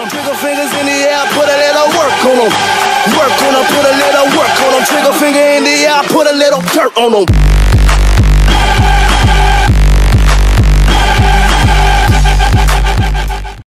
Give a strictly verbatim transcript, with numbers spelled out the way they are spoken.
Trigger fingers in the air, put a little work on them. Work on them, put a little work on them. Trigger finger in the air, put a little dirt on them.